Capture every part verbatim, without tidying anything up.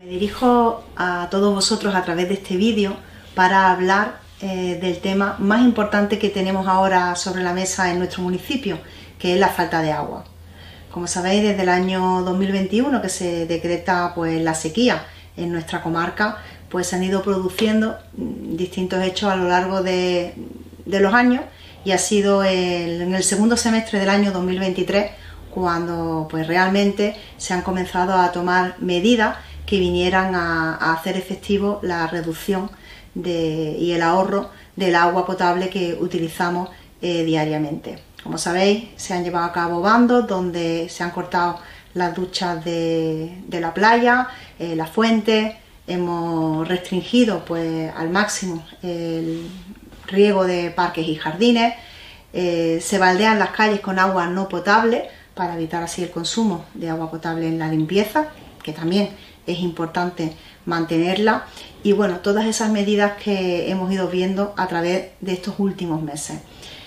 Me dirijo a todos vosotros a través de este vídeo para hablar eh, del tema más importante que tenemos ahora sobre la mesa en nuestro municipio, que es la falta de agua. Como sabéis, desde el año dos mil veintiuno que se decreta pues, la sequía en nuestra comarca, pues se han ido produciendo distintos hechos a lo largo de, de los años, y ha sido el, en el segundo semestre del año dos mil veintitrés cuando pues, realmente se han comenzado a tomar medidas que vinieran a, a hacer efectivo la reducción de, y el ahorro del agua potable que utilizamos eh, diariamente. Como sabéis, se han llevado a cabo bandos donde se han cortado las duchas de, de la playa, eh, las fuentes, hemos restringido pues, al máximo el riego de parques y jardines, eh, se baldean las calles con agua no potable para evitar así el consumo de agua potable en la limpieza, que también es importante mantenerla, y bueno, todas esas medidas que hemos ido viendo a través de estos últimos meses.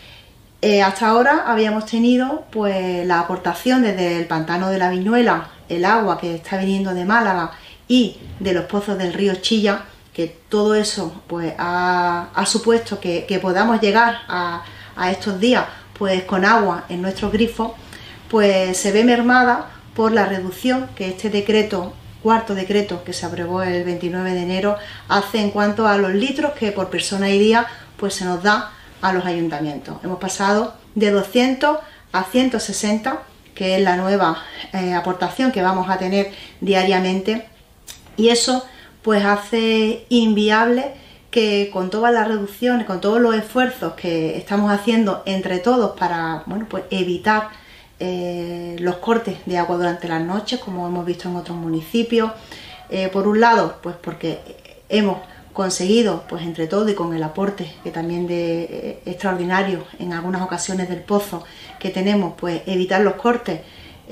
Eh, hasta ahora habíamos tenido pues la aportación desde el pantano de la Viñuela, el agua que está viniendo de Málaga y de los pozos del río Chilla, que todo eso pues ha, ha supuesto que, que podamos llegar a, a estos días pues con agua en nuestros grifos, pues se ve mermada por la reducción que este decreto cuarto decreto que se aprobó el veintinueve de enero hace en cuanto a los litros que por persona y día pues se nos da a los ayuntamientos. Hemos pasado de doscientos a ciento sesenta, que es la nueva eh, aportación que vamos a tener diariamente, y eso pues hace inviable que con todas las reducciones, con todos los esfuerzos que estamos haciendo entre todos para bueno, pues evitar Eh, los cortes de agua durante las noches, como hemos visto en otros municipios. Eh, por un lado, pues porque hemos conseguido, pues entre todos y con el aporte que también de eh, extraordinario en algunas ocasiones del pozo que tenemos, pues evitar los cortes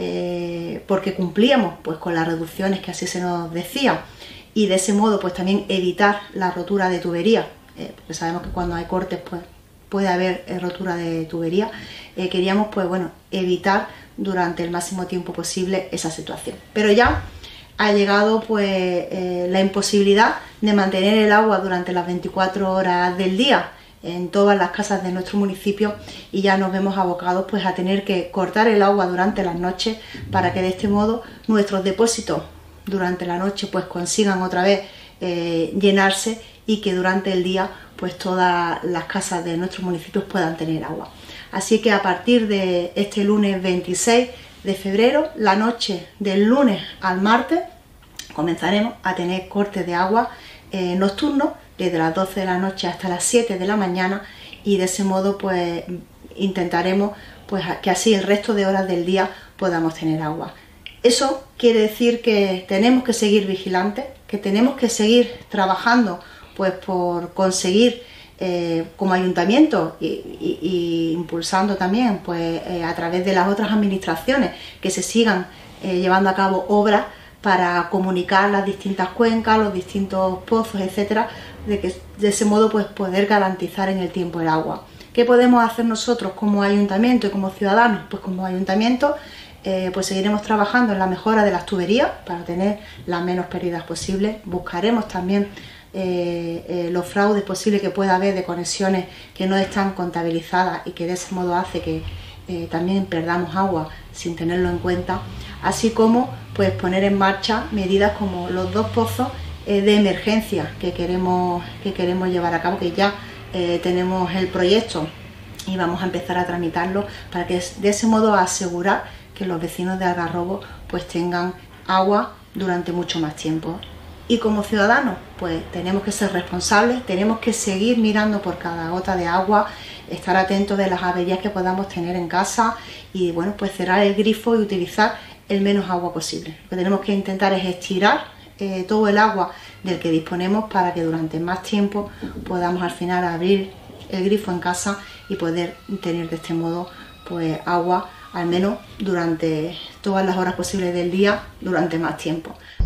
eh, porque cumplíamos pues con las reducciones que así se nos decía, y de ese modo pues también evitar la rotura de tuberías, eh, porque sabemos que cuando hay cortes pues puede haber eh, rotura de tubería. Eh, queríamos pues bueno evitar durante el máximo tiempo posible esa situación, pero ya ha llegado pues eh, la imposibilidad de mantener el agua durante las veinticuatro horas del día en todas las casas de nuestro municipio, y ya nos vemos abocados pues a tener que cortar el agua durante las noches para que de este modo nuestros depósitos durante la noche pues consigan otra vez eh, llenarse, y que durante el día pues todas las casas de nuestros municipios puedan tener agua. Así que a partir de este lunes veintiséis de febrero, la noche del lunes al martes, comenzaremos a tener cortes de agua eh, nocturnos desde las doce de la noche hasta las siete de la mañana, y de ese modo pues intentaremos pues que así el resto de horas del día podamos tener agua. Eso quiere decir que tenemos que seguir vigilantes, que tenemos que seguir trabajando pues por conseguir eh, como ayuntamiento y, y, y impulsando también pues eh, a través de las otras administraciones que se sigan eh, llevando a cabo obras para comunicar las distintas cuencas, los distintos pozos, etcétera, de que de ese modo pues poder garantizar en el tiempo el agua. ¿Qué podemos hacer nosotros como ayuntamiento y como ciudadanos? Pues como ayuntamiento eh, pues seguiremos trabajando en la mejora de las tuberías para tener las menos pérdidas posibles. Buscaremos también Eh, eh, los fraudes posibles que pueda haber de conexiones que no están contabilizadas y que de ese modo hace que eh, también perdamos agua sin tenerlo en cuenta, así como pues poner en marcha medidas como los dos pozos eh, de emergencia que queremos, que queremos llevar a cabo, que ya eh, tenemos el proyecto y vamos a empezar a tramitarlo para que de ese modo asegurar que los vecinos de Algarrobo pues tengan agua durante mucho más tiempo. Y como ciudadanos, pues tenemos que ser responsables, tenemos que seguir mirando por cada gota de agua, estar atentos de las averías que podamos tener en casa y bueno, pues cerrar el grifo y utilizar el menos agua posible. Lo que tenemos que intentar es estirar eh, todo el agua del que disponemos para que durante más tiempo podamos al final abrir el grifo en casa y poder tener de este modo pues agua al menos durante todas las horas posibles del día durante más tiempo.